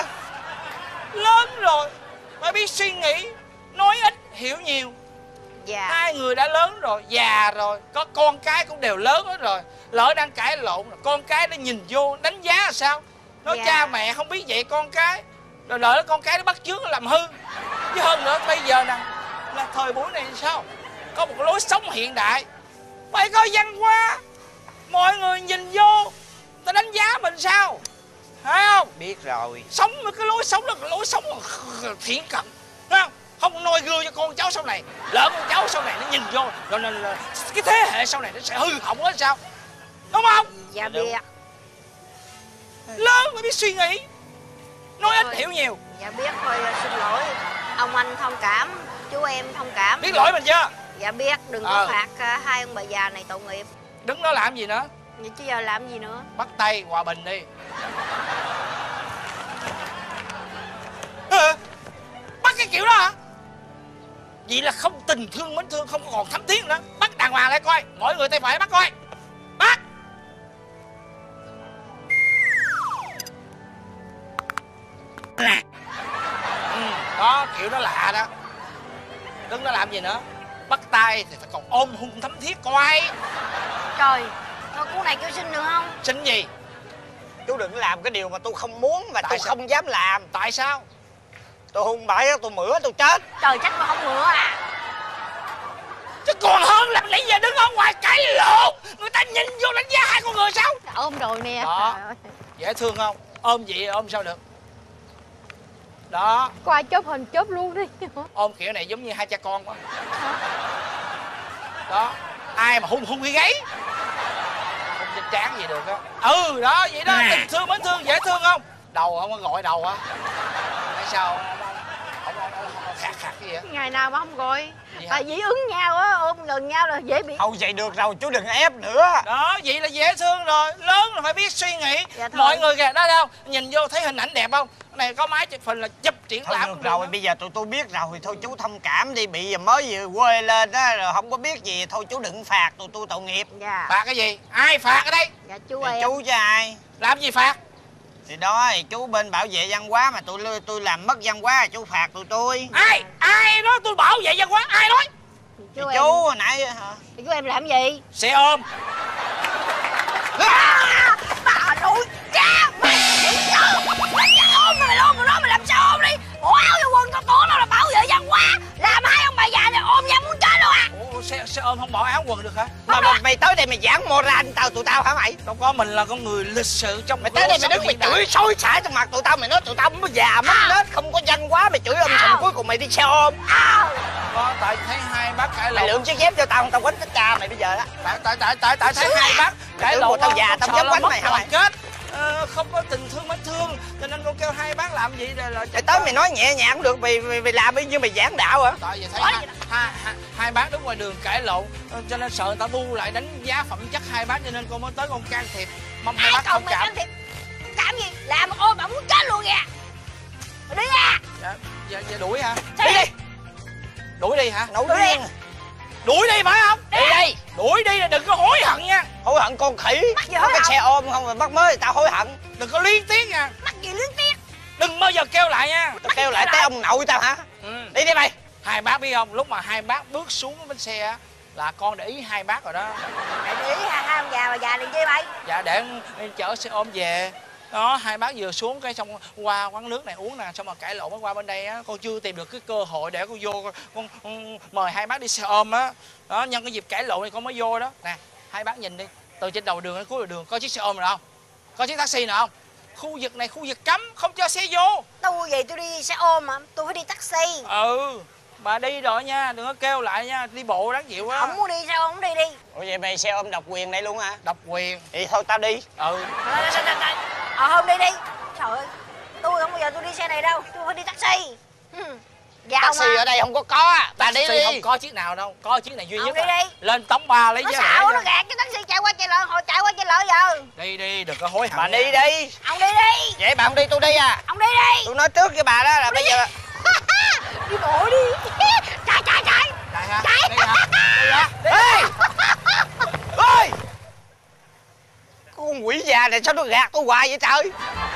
Lớn rồi, phải biết suy nghĩ, nói ít, hiểu nhiều. Dạ. Hai người đã lớn rồi, già rồi, có con cái cũng đều lớn hết rồi. Lỡ đang cãi lộn, con cái nó nhìn vô đánh giá là sao? Nói Dạ. cha mẹ không biết vậy con cái, rồi lỡ con cái nó bắt chước nó làm hư. Chứ hơn nữa bây giờ nè, là thời buổi này sao? Có một lối sống hiện đại, phải có văn hóa. Mọi người nhìn vô, ta đánh giá mình sao? Phải không? Biết rồi. Sống với cái lối sống đó là lối sống thiện cận, thấy không? Không noi gương cho con cháu sau này. Lỡ con cháu sau này nó nhìn vô rồi là cái thế hệ sau này nó sẽ hư hỏng hết sao, đúng không? Dạ biết. Lớn phải biết suy nghĩ, nói ít Thôi. hiểu nhiều. Dạ biết thôi, xin lỗi. Ông anh thông cảm, chú em thông cảm. Biết lỗi mình chưa? Dạ biết, đừng có phạt hai ông bà già này tội nghiệp. Đứng đó làm gì nữa? Vậy chứ giờ làm gì nữa? Bắt tay hòa bình đi. Bắt cái kiểu đó hả? Vậy là không tình thương mến thương, không còn thắm thiết nữa. Bắt đàng hoàng lại coi, mỗi người tay phải bắt coi. Bắt. Đó, kiểu đó lạ đó. Đứng đó làm gì nữa? Bắt tay thì phải còn ôm hôn thắm thiết coi. Trời, thôi cú này kêu xin được không? Xin gì? Chú đừng làm cái điều mà tôi không muốn và Tại tôi sao? không dám làm. Tại sao? Tôi hung bãi, tôi mửa, tôi chết. Trời trách mà không ngựa à. Chứ còn hơn làm nãy giờ đứng ở ngoài cãi lộn, người ta nhìn vô đánh giá hai con người sao? Ôm rồi nè. Đó. Dễ thương không? Ôm vậy ôm sao được? Đó, Có ai chớp hình chớp luôn đi. ôm kiểu này giống như hai cha con quá. Đó, ai mà hung cái gáy, không trên trán gì được á. Ừ, đó, vậy đó, tình thương mến thương, dễ thương không? Đầu không có gọi đầu hả? Tại sao không khạc cái gì á? Ngày nào mà không gọi. Gì hả? Tại vì ứng nhau á, ôm gần nhau là dễ bị. Thôi vậy được rồi, chú đừng ép nữa. Đó, vậy là dễ thương rồi. Lớn là phải biết suy nghĩ. Dạ thôi. Mọi người kìa, đó đâu, nhìn vô thấy hình ảnh đẹp không? Cái này có máy chụp hình là chụp triển Thôi lãm được luôn rồi, á. bây giờ tụi tôi biết rồi. Thôi chú thông cảm đi, bị mới vừa quê lên á, rồi không có biết gì. Thôi chú đừng phạt tụi tôi tội nghiệp. Dạ. Phạt cái gì? Ai phạt ở đây? Dạ chú Thì em. chú chứ ai. Làm gì phạt? Thì đó, thì chú bên bảo vệ văn hóa mà tôi làm mất văn hóa, chú phạt tụi tôi. Ai nói tôi bảo vệ văn hóa? Ai nói? Thì Chú em. chú hồi nãy hả? Thì chú em làm gì? Xe ôm. Bà nội cha mày ôm mày luôn, mày nói mày làm sao ôm đi. Bộ áo vô quần tao tưởng đâu là bảo vệ văn hóa. Làm hai ông bà già này ôm nhau muốn chết luôn à. Ủa, xe ôm không bỏ áo quần được hả? Mà mày tới đây mày giảng moral tụi tao hả mày? Đâu có, mình là con người lịch sự trong Mày tới đây mày đứng mày chửi xối xả trong mặt tụi tao, mày nói tụi tao mới già mất nết, không có văn hóa, mày chửi sùm cuối cùng mày đi xe ôm. Có, tại thấy hai bác cãi Mày lộn. lượm chiếc dép cho tao không tao quánh chết cha mày bây giờ đó. Tại thấy hai bác cãi tưởng lộn. một tao già tao sợ dám là quánh mất mày hả đoàn mày? kết. Không có tình thương mến thương, làm gì là mày tới mày nói nhẹ nhàng cũng được, mày làm y như mày giảng đạo hả? tại vì thấy hai bác đứng ngoài đường cãi lộn, cho nên sợ người ta bu lại đánh giá phẩm chất hai bác, cho nên con mới tới con can thiệp, mong hai bác thông cảm. Cảm gì? Làm mà ôm mà muốn chết luôn kìa. Mày đi ra. Dạ đuổi hả? Đi đi. Đuổi đi hả? Đuổi đi. Đuổi đi phải không? Đi đi. Đuổi đi, đừng có hối hận nha. Hối hận con khỉ. Có cái xe ôm không mà bắt mới tao hối hận. Đừng có liên tiếng nha. Mắc gì liên tiếng? Đừng bao giờ kêu lại nha. Tao kêu lại tới ông nội tao hả? Đi đi mày. Hai bác biết không, lúc mà hai bác bước xuống bến xe á là con để ý hai bác rồi đó. Mày để ý hai ông già bà già này chi mày? Dạ để chở xe ôm về. Đó, hai bác vừa xuống cái xong qua quán nước này uống nè, xong mà cãi lộn mới qua bên đây á, con chưa tìm được cái cơ hội để con vô con mời hai bác đi xe ôm á. Đó, nhân cái dịp cãi lộn này con mới vô đó. Nè, hai bác nhìn đi, từ trên đầu đường đến cuối đầu đường có chiếc xe ôm nào không? Có chiếc taxi nào không? Khu vực này khu vực cấm, không cho xe vô. Tôi vậy tôi đi xe ôm mà, tôi phải đi taxi. Bà đi rồi nha, đừng có kêu lại nha, đi bộ đáng chịu á. Không muốn đi sao không đi đi. Ủa vậy mày xe ôm độc quyền này luôn hả? Độc quyền. Thì thôi tao đi. Hôm đi đi. Trời ơi, tôi không bao giờ tôi đi xe này đâu, tôi phải đi taxi. Taxi mà. ở đây không có. Bà đi đi. Không có chiếc nào đâu, có chiếc này duy nhất. Đi đi. Lên tống ba lấy nó giá xạo rẻ. nó gạt cái taxi chạy qua chạy lại, hồi chạy qua chạy lại giờ. Đi đi, đừng có hối hận. Bà đi đi. Ông đi đi. Vậy bà không đi tôi đi à? Ông đi đi. Tôi nói trước với bà đó là bây giờ Đi bộ đi. Chạy chạy chạy. Chạy hả? Chạy. Đi hả? Đi hả? ê ơi, con quỷ già này sao nó gạt tôi hoài vậy trời?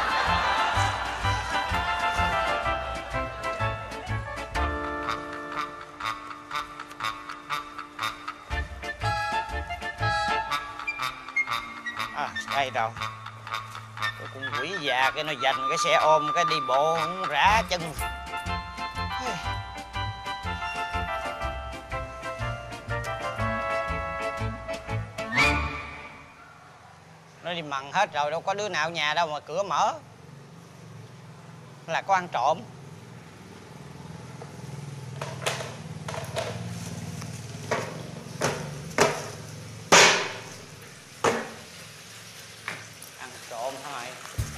Đây đâu con quỷ già cái nó giành cái xe ôm cái đi bộ không rã chân. Nó đi mần hết rồi, đâu có đứa nào ở nhà đâu mà cửa mở. Là có ăn trộm. Ăn trộm hả mày?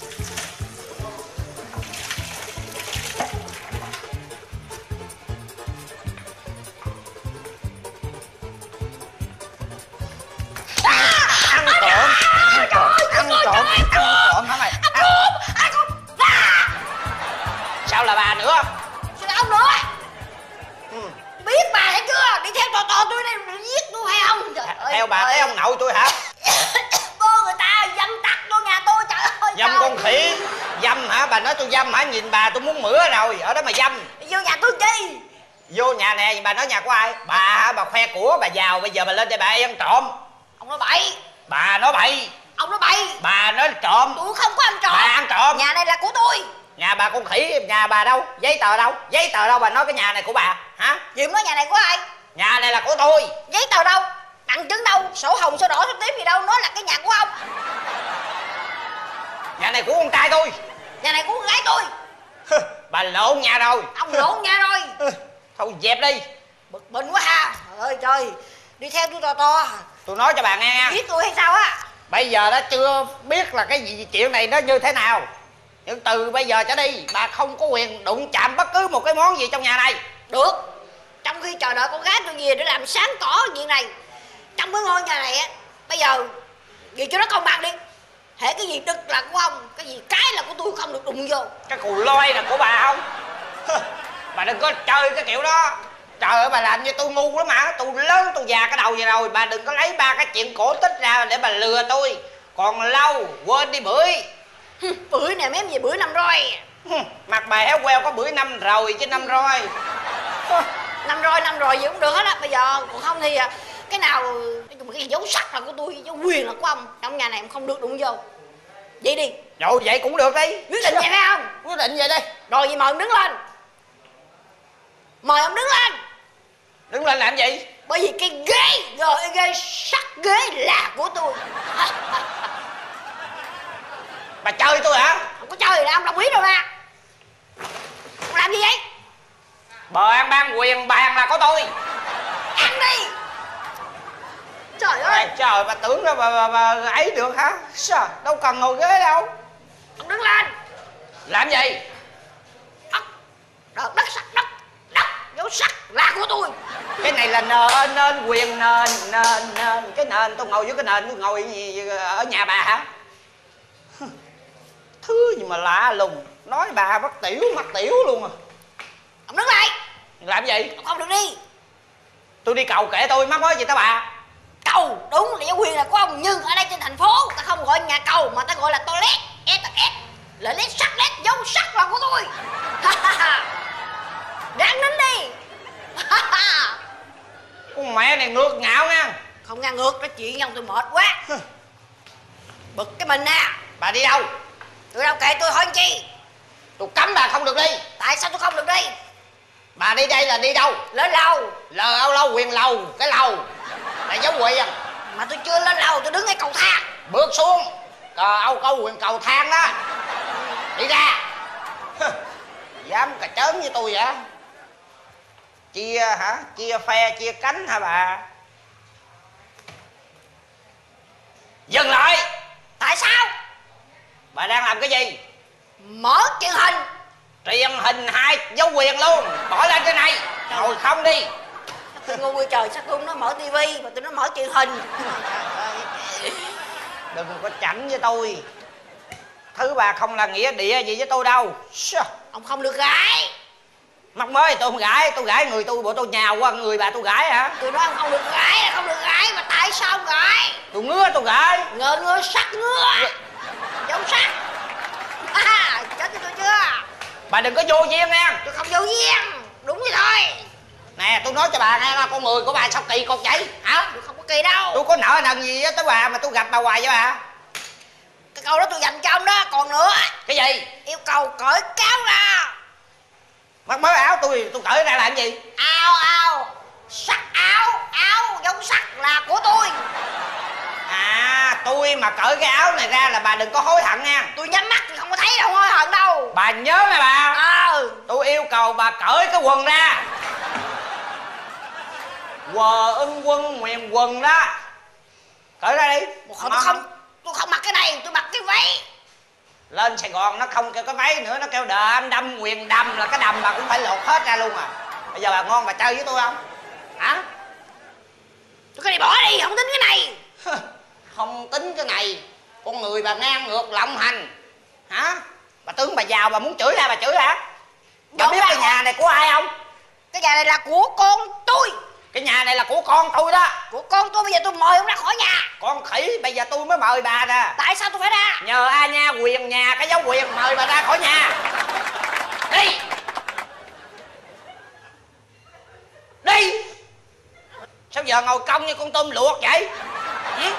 Trộm hả mày? Sao là bà nữa? Sao là ông nữa? Biết bà thấy chưa? Đi theo tò tôi đây để giết tôi hay không? Trời ơi, theo bà thấy ông nội tôi hả? cô người ta dâm tặc vô nhà tôi, trời ơi. Dâm con khỉ. Dâm hả? Bà nói tôi dâm hả? Nhìn bà tôi muốn mửa rồi. Ở đó mà dâm. Vô nhà tôi chi? Vô nhà nè, bà nói nhà của ai? Bà hả? Bà khoe của bà giàu, bây giờ bà lên đây bà ăn trộm. Ông nói bậy. Bà nói bậy. Ông nói bậy. Bà nói trộm. Tôi không có ăn trộm. Bà ăn trộm. Nhà này là của tôi. Nhà bà con khỉ, nhà bà đâu? Giấy tờ đâu? Giấy tờ đâu bà nói cái nhà này của bà? Hả? Gì nói nhà này của ai? Nhà này là của tôi. Giấy tờ đâu? Bằng chứng đâu? Sổ hồng, sổ đỏ, sổ tím gì đâu? Nói là cái nhà của ông. Nhà này của con trai tôi. Nhà này của con gái tôi. Bà lộn nhà rồi. Ông lộn nhà rồi. Thôi dẹp đi. Bực mình quá ha. Trời ơi trời. Đi theo tôi to. Tôi nói cho bà nghe nha. Biết tôi hay sao á? Bây giờ đã chưa biết là cái gì chuyện này nó như thế nào. Nhưng từ bây giờ trở đi bà không có quyền đụng chạm bất cứ một cái món gì trong nhà này. Được. Trong khi chờ đợi con gái tôi về để làm sáng tỏ chuyện này, trong cái ngôi nhà này á, bây giờ vì cho nó công bằng đi. Hễ cái gì đực là của ông, cái gì cái là của tôi, không được đụng vô. Cái cù loi là của bà không? Bà đừng có chơi cái kiểu đó. Trời ơi bà làm như tôi ngu lắm hả? Tôi lớn tôi già cái đầu vậy rồi. Bà đừng có lấy ba cái chuyện cổ tích ra để bà lừa tôi. Còn lâu quên đi bưởi. Bưởi nè mém gì bưởi năm roi. Mặt bà héo queo có bưởi năm rồi chứ năm roi. Năm rồi gì cũng được hết á. Bây giờ còn không thì cái nào cái dấu sắc là của tôi, dấu quyền là của ông. Trong nhà này không được đụng vô. Vậy đi. Rồi vậy cũng được đi. Quyết định vậy phải không? Quyết định vậy đi. Rồi vậy mời ông đứng lên. Mời ông đứng lên. Đứng lên làm gì? Bởi vì cái ghế, rồi cái ghế sắt ghế là của tôi. Bà chơi tôi hả? Không có chơi đâu, ông đồng ý đâu ra. Ông làm gì vậy? Bờ ăn ban quyền bàn là của tôi. Ăn đi. Trời ơi. Trời bà tưởng là bà ấy được hả? Sao? Đâu cần ngồi ghế đâu. Ông đứng lên. Làm gì? Đất sắt, đất dấu sắt là của tôi. Cái này là nên quyền nền. Cái nền tôi ngồi dưới cái nền tôi ngồi gì ở nhà bà hả? Thứ gì mà lạ lùng. Nói bà mắc tiểu luôn à. Ông đứng lại. Làm gì? Ông không được đi. Tôi đi cầu kệ tôi mắc nói gì tới bà? Cầu đúng là quyền là của ông, nhưng ở đây trên thành phố ta không gọi nhà cầu mà ta gọi là toilet. Là led sắt, led dấu sắt là của tôi. Ráng nín đi. Con mẹ này ngược ngạo nha. Không ngang ngược, nói chuyện nhau tôi mệt quá. Bực cái mình nè. Bà đi đâu? Tôi đâu kệ, tôi hỏi anh chi. Tôi cấm bà không được đi. Tại sao tôi không được đi? Bà đi đây là đi đâu? Lên lầu. Lâu quyền lầu. Cái lầu là dấu quyền. Mà tôi chưa lên lầu, tôi đứng ngay cầu thang. Bước xuống. Câu quyền cầu thang đó. Đi ra. Dám cà chớn với tôi vậy? Chia hả? Chia phe chia cánh hả bà? Dừng lại. Tại sao? Bà đang làm cái gì? Mở truyền hình. Truyền hình 2 dấu quyền luôn. Bỏ lên trên này. Ngồi không đi. Tôi ngu quê trời, sao tôi không nói mở tivi mà tôi nói mở truyền hình. Đừng có chảnh với tôi. Thứ bà không là nghĩa địa gì với tôi đâu. Ông không được gãi. Mắc mới tôi không gãi. Tôi gãi người tôi, bộ tôi nhào qua người bà tôi gãi hả? Tôi nói ông không được gãi là không được gãi. Mà tại sao ông gãi? Tôi ngứa tôi gãi. Ngơ sắt ngứa. Giống sắt. Chết cho tôi chưa? Bà đừng có vô duyên nha. Tôi không vô duyên. Đúng vậy thôi. Nè tôi nói cho bà nghe, con người của bà sao kỳ cục vậy hả? Tôi không có kỳ đâu. Tôi có nợ nần gì tới bà mà tôi gặp bà hoài vậy bà? Cái câu đó tôi dành cho ông đó. Còn nữa. Cái gì? Yêu cầu cởi cáo ra. Mắc mới áo tôi cởi ra làm gì? Ao sắt áo giống sắt là của tôi. À tôi mà cởi cái áo này ra là bà đừng có hối hận nha. Tôi nhắm mắt thì không có thấy đâu hối hận đâu. Bà nhớ nha bà. Tôi yêu cầu bà cởi cái quần ra. Quân Nguyền quần đó. Cởi ra đi. Tôi không mặc cái này, tôi mặc cái váy. Lên Sài Gòn nó không kêu cái váy nữa, nó kêu đâm Nguyền đầm, là cái đầm bà cũng phải lột hết ra luôn à. Bây giờ bà ngon bà chơi với tôi không? Hả? Tôi cái này bỏ đi, không tính cái này. Không tính cái này. Con người bà ngang ngược lộng hành. Hả? Bà tướng bà giàu bà muốn chửi ra bà chửi hả? Bà biết cái nhà này của ai không? Cái nhà này là của con tôi. Cái nhà này là của con tôi đó. Của con tôi, bây giờ tôi mời ông ra khỏi nhà. Con khỉ, bây giờ tôi mới mời bà nè. Tại sao tôi phải ra? Nhờ A Nha quyền nhà cái dấu quyền mời bà ra khỏi nhà. Đi. Đi. Sao giờ ngồi cong như con tôm luộc vậy? Hả?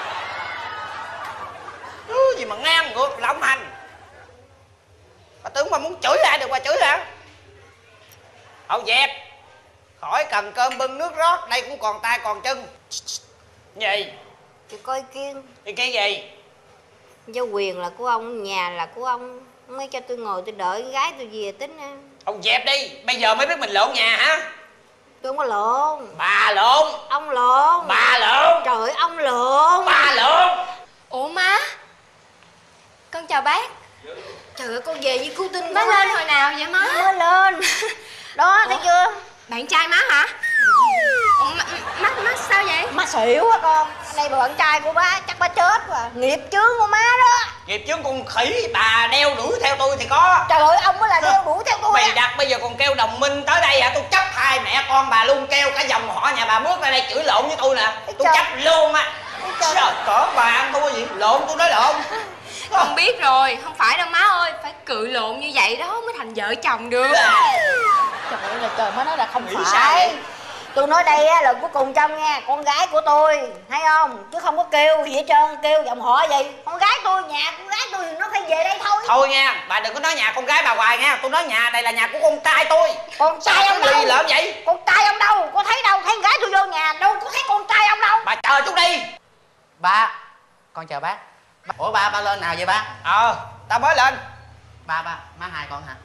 Thứ gì mà ngang ngược lộng hành. Bà tưởng bà muốn chửi lại được bà chửi hả? Hậu dẹp. Khỏi cần cơm bưng nước rót, đây cũng còn tay còn chân. Gì? Chị coi kiên. Thì cái gì? Dấu quyền là của ông, nhà là của ông. Mới cho tôi ngồi tôi đợi gái tôi về tính á. Ông dẹp đi, bây giờ mới biết mình lộn nhà hả? Tôi không có lộn. Bà lộn. Ông lộn. Bà lộn. Trời ơi, ông lộn. Bà lộn. Ủa má, con chào bác. Trời ơi, con về với cứu tinh. Má lên hồi nào vậy má? Mới lên. Đó, thấy chưa? Bạn trai má hả? Ủa, má sao vậy? Má xỉu á con. Đây mà bạn trai của bá chắc bá chết rồi. Nghiệp chướng của má đó. Nghiệp chướng con khỉ, bà đeo đuổi theo tôi thì có. Trời ơi, ông mới là đeo đuổi theo tôi. Mày đặt bây giờ còn kêu đồng minh tới đây hả? Tôi chấp hai mẹ con bà luôn, kêu cả dòng họ nhà bà bước ra đây chửi lộn với tôi nè. Tôi chấp luôn á. Trời cỡ bà ăn tôi gì? Lộn tôi nói lộn. Con biết rồi, không phải đâu má ơi. Phải cự lộn như vậy đó mới thành vợ chồng được. Trời ơi là trời, má nói là không nghĩ phải. sai. Tôi nói đây á, lần cuối cùng trong nghe, con gái của tôi, thấy không? Chứ không có kêu gì hết trơn, kêu dòng họ gì. Con gái tôi, nhà con gái tôi thì nó phải về đây thôi. Thôi nha, bà đừng có nói nhà con gái bà hoài nha. Tôi nói nhà này là nhà của con trai tôi. Con trai ông đâu? Lợm vậy? Con trai ông đâu? Có thấy đâu? Thấy con gái tôi vô nhà đâu có thấy con trai ông đâu. Bà chờ chút đi. Ba, con chào bác. Ủa ba lên nào vậy ba? Tao mới lên. Ba, má hai con hả?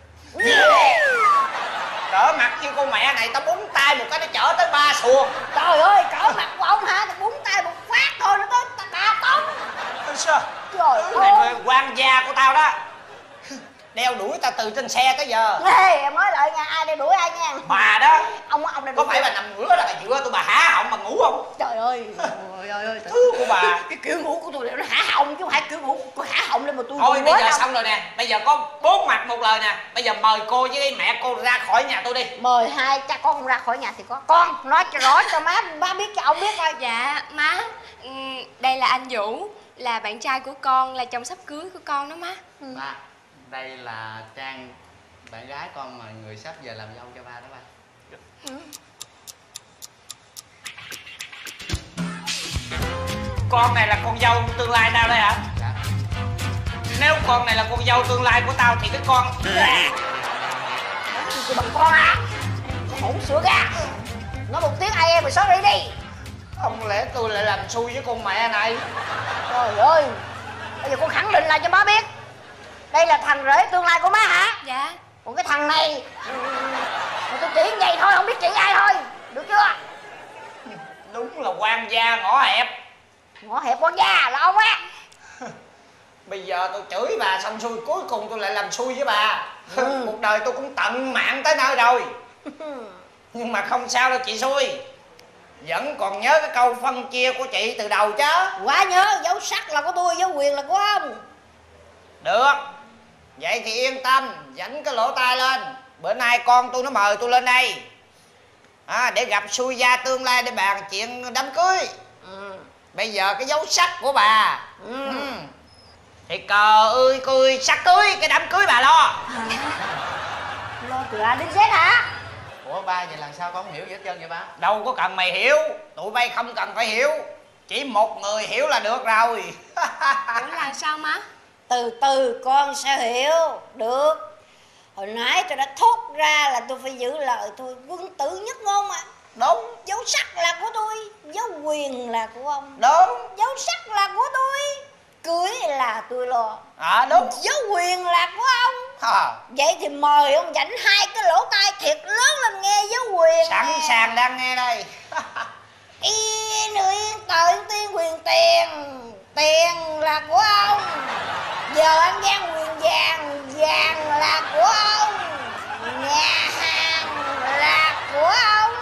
Cỡ mặt như con mẹ này tao búng tay một cái nó chở tới 3 xuồng. Trời ơi, cỡ mặt của ông hả? Tao búng tay một phát thôi nó tới 3 tấn. Sao? Trời Này ơi. người quan gia của tao đó. đeo đuổi ta từ trên xe tới giờ. Ê, em nói lại nha, ai đeo đuổi ai nha. Bà đó. Ông đeo Có đuổi. phải bà nằm ngửa là bà dựa tôi bà há họng bà ngủ không? Trời ơi, trời ơi. Thứ của bà. Cái kiểu ngủ của tôi nó hả họng chứ không phải kiểu ngủ của hả họng lên mà tôi. Thôi bây giờ xong rồi nè, bây giờ có 4 mặt một lời nè. Bây giờ mời cô với mẹ cô ra khỏi nhà tôi đi. Mời hai cha con không ra khỏi nhà thì có. Con nói cho rõ cho má biết cho ông biết coi. Dạ má, đây là anh Vũ, là bạn trai của con, là chồng sắp cưới của con đó má. Ba, đây là Trang, bạn gái con mà người sắp giờ làm dâu cho ba đó ba. Con này là con dâu tương lai tao đây hả? Dạ. Nếu con này là con dâu tương lai của tao thì cái con... Tôi bằng con à? Hỗn sữa gà. Nói một tiếng ai em rồi sorry đi. Không lẽ tôi lại làm xui với con mẹ này? Trời ơi, bây giờ con khẳng định lại cho má biết. Đây là thằng rể tương lai của má hả? Dạ. Còn cái thằng này mà tôi chỉ vậy thôi, không biết chỉ ai thôi. Được chưa? Đúng là quan gia ngõ hẹp. Ngõ hẹp quan gia là ông á. Bây giờ tôi chửi bà xong xuôi, cuối cùng tôi lại làm xui với bà. Cuộc đời tôi cũng tận mạng tới nơi rồi. Nhưng mà không sao đâu chị xui. Vẫn còn nhớ cái câu phân chia của chị từ đầu chứ. Quá nhớ, dấu sắc là của tôi, dấu quyền là của ông. Được. Vậy thì yên tâm, dẫn cái lỗ tai lên. Bữa nay con tôi nó mời tôi lên đây để gặp xui gia tương lai để bàn chuyện đám cưới. Bây giờ cái dấu sắc của bà thì cờ ơi cười sắc cưới, cái đám cưới bà lo. Lo từ A đến Z hả? Ủa ba, vậy làm sao con không hiểu gì hết trơn vậy ba? Đâu có cần mày hiểu, tụi bay không cần phải hiểu. Chỉ một người hiểu là được rồi. Ủa là sao má? Từ từ con sẽ hiểu được. Hồi nãy tôi đã thốt ra là tôi phải giữ lời tôi, quân tử nhất ngôn mà. Đúng. Dấu sắc là của tôi, dấu quyền là của ông. Đúng. Dấu sắc là của tôi, cưới là tôi lo. Đúng. Dấu quyền là của ông. Vậy thì mời ông dảnh hai cái lỗ tai thiệt lớn lên nghe dấu quyền. Sẵn sàng đang nghe đây. Yên yên tự tiên quyền tiền. Tiền là của ông. Giờ anh gian quyền vàng, vàng là của ông. Nhà hàng là của ông.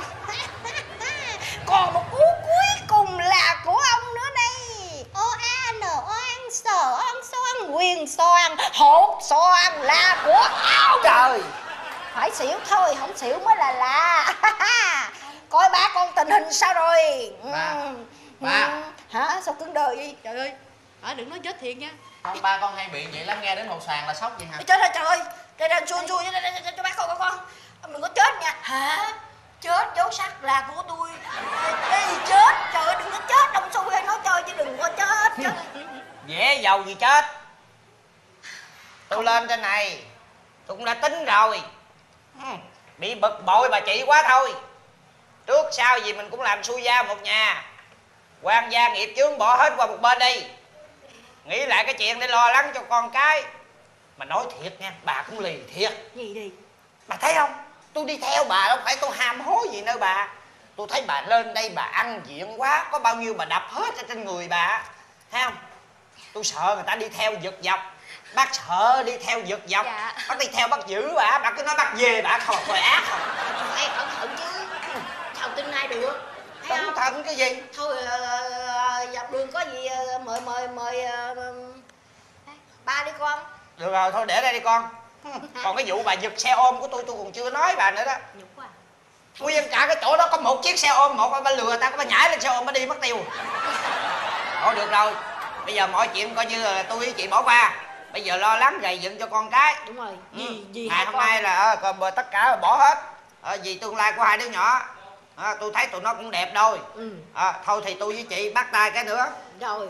Còn một cú cuối cùng là của ông nữa đây. O-A-N, oan, sờ, on, xoan, quyền xoan, hột xoan là của ông. Trời. Phải xỉu thôi, không xỉu mới là lạ. Coi ba con tình hình sao rồi. Ba. Hả? Sao cứng đờ vậy? Trời ơi, đừng nói chết thiệt nha. Không ba, con hay bị vậy lắm, nghe đến hồ xoàn là sốc vậy hả? Chết rồi trời ơi. Đây là chui cho bác con. Ông đừng có chết nha. Hả? Chết, dấu sắc là của tôi. Ê, chết, trời ơi đừng có chết. Ông xui hay nói chơi chứ đừng có chết. Dễ giàu gì chết. Tôi lên trên này tôi cũng đã tính rồi. Bị bực bội bà chị quá thôi. Trước sau gì mình cũng làm xui gia một nhà. Quan gia nghiệp chướng bỏ hết qua một bên đi. Nghĩ lại cái chuyện để lo lắng cho con cái. Mà nói thiệt nha, bà cũng lì thiệt. Gì đi? Bà thấy không? Tôi đi theo bà đâu phải tôi ham hố gì nữa bà. Tôi thấy bà lên đây bà ăn diện quá. Có bao nhiêu bà đập hết ở trên người bà. Thấy không? Tôi sợ người ta đi theo giật dọc. Bác sợ đi theo giật dọc. Dạ. Bác đi theo bác giữ bà cứ nói bác về bà không thôi ác không. Phải cẩn thận chứ. Sao tin ai được? Thấy Cẩn không? thận cái gì? Thôi dọc đường có gì mời ba đi con. Được rồi thôi để đây đi con. Còn cái vụ bà giật xe ôm của tôi còn chưa nói bà nữa đó. Nhục quá. Nguyên cả cái chỗ đó có một chiếc xe ôm, một bà lừa ta có bà nhảy lên xe ôm bà đi mất tiêu. Thôi được rồi. Bây giờ mọi chuyện coi như là tôi với chị bỏ qua. Bây giờ lo lắng gầy dựng cho con cái. Đúng rồi. Gì ngày hôm nay là tất cả là bỏ hết. Vì tương lai của hai đứa nhỏ. Tôi thấy tụi nó cũng đẹp đôi. Thôi thì tôi với chị bắt tay cái nữa. Rồi.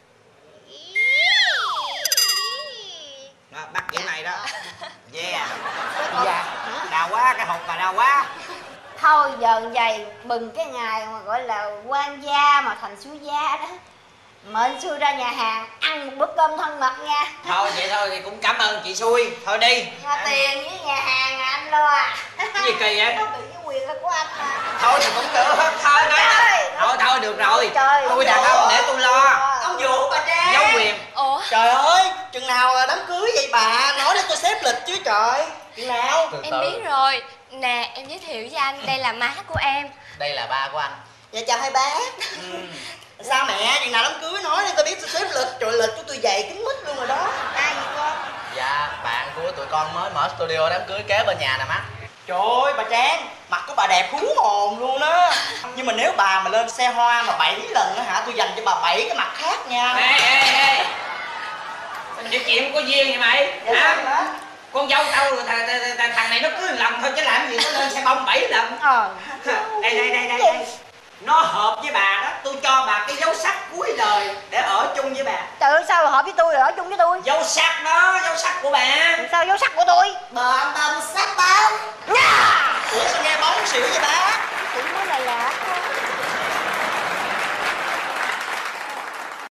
Đó, bắt kiểu này đó. Yeah. Dạ. Đau quá, cái hột bà đau quá. Thôi giờ vậy mừng cái ngày mà gọi là quan gia mà thành súi gia đó. Mệnh xui ra nhà hàng ăn một bữa cơm thân mật nha. Thôi vậy thôi thì cũng cảm ơn chị xui. Thôi đi. Tiền với nhà hàng là anh lo à. Cái gì kỳ vậy? Có bị cái quyền là của anh mà. Thôi thì cũng được. Thôi được rồi. Trời, tôi đàn ông để tôi lo. Ông Vũ bà Trang. Dấu quyền. Ủa Trời ơi, chừng nào là đám cưới vậy bà? Nói để tôi xếp lịch chứ trời. Chừng nào? Em biết rồi. Nè, em giới thiệu với anh, đây là má của em. Đây là ba của anh. Dạ chào hai bác. Sao mẹ, chừng nào đám cưới nói để tôi biết tôi xếp lịch. Trời, lịch của tôi dày kín mít luôn rồi đó. Ai vậy con? Dạ, bạn của tụi con mới mở studio đám cưới kế bên nhà nè má. Trời ơi bà Trang, mặt của bà đẹp hú hồn luôn đó. Nhưng mà nếu bà mà lên xe hoa mà 7 lần á hả, tôi dành cho bà 7 cái mặt khác nha. Ê sao chuyện chuyện có duyên vậy mày? Dạ hả? Con dâu tao thằng này nó cứ lầm thôi chứ làm gì nó lên xe bông 7 lần. Đây nó hợp với bà đó, tôi cho bà cái dấu sắc cuối đời để ở chung với bà. Trời ơi, sao hợp với tôi rồi ở chung với tôi? Dấu sắc đó, dấu sắc của bà. Sao dấu sắc của tôi? Bà tâm sát tao. Ủa sao nghe bóng xỉu vậy ba?